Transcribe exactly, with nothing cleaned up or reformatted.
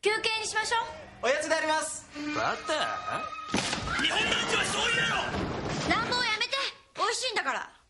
休憩にしましょう。 おやつであります。 バター？日本なんてはそういうやろ。 乱暴やめて、美味しいんだから。